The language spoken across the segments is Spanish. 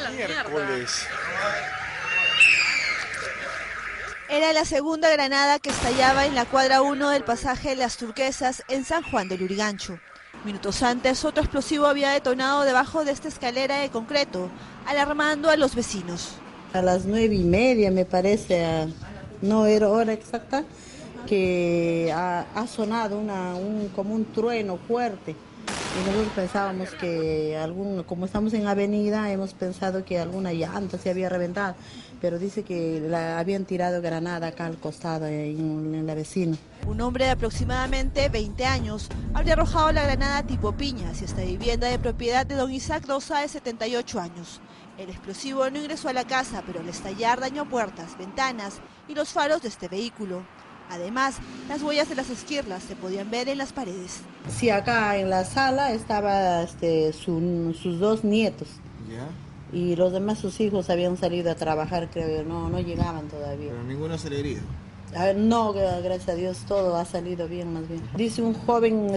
Miércoles. Era la segunda granada que estallaba en la cuadra 1 del pasaje Las Turquesas en San Juan del Lurigancho. Minutos antes, otro explosivo había detonado debajo de esta escalera de concreto, alarmando a los vecinos. A las 9:30 me parece, no era hora exacta, que ha sonado como un trueno fuerte. Y nosotros pensábamos que como estamos en avenida, hemos pensado que alguna llanta se había reventado, pero dice que habían tirado granada acá al costado, en la vecina. Un hombre de aproximadamente 20 años habría arrojado la granada tipo piña hacia esta vivienda de propiedad de don Isaac Dosa, de 78 años. El explosivo no ingresó a la casa, pero al estallar dañó puertas, ventanas y los faros de este vehículo. Además, las huellas de las esquirlas se podían ver en las paredes. Sí, acá en la sala estaban sus dos nietos. ¿Ya? Y los demás, sus hijos, habían salido a trabajar, creo, no llegaban todavía. Pero ninguno se le herido. No, gracias a Dios, todo ha salido bien, más bien. Dice un joven,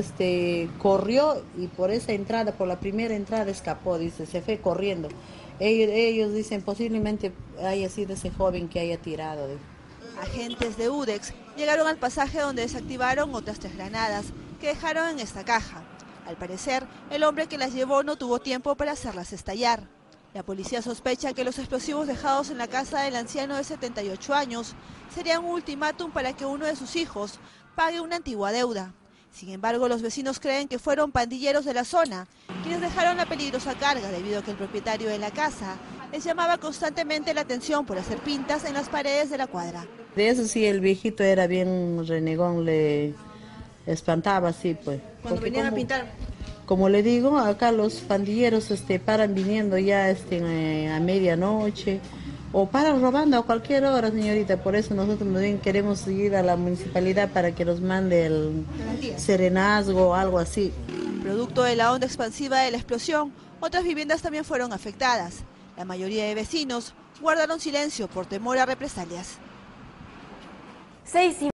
corrió y por esa entrada, por la primera entrada escapó, dice, se fue corriendo. Ellos dicen, posiblemente haya sido ese joven que haya tirado. Agentes de UDEX llegaron al pasaje donde desactivaron otras 3 granadas que dejaron en esta caja. Al parecer, el hombre que las llevó no tuvo tiempo para hacerlas estallar. La policía sospecha que los explosivos dejados en la casa del anciano de 78 años serían un ultimátum para que uno de sus hijos pague una antigua deuda. Sin embargo, los vecinos creen que fueron pandilleros de la zona quienes dejaron la peligrosa carga debido a que el propietario de la casa les llamaba constantemente la atención por hacer pintas en las paredes de la cuadra. De eso sí, el viejito era bien renegón, le espantaba así, pues. Cuando venían a pintar. Como le digo, acá los pandilleros paran viniendo ya a medianoche o paran robando a cualquier hora, señorita. Por eso nosotros más bien queremos ir a la municipalidad para que nos mande el serenazgo o algo así. Producto de la onda expansiva de la explosión, otras viviendas también fueron afectadas. La mayoría de vecinos guardaron silencio por temor a represalias.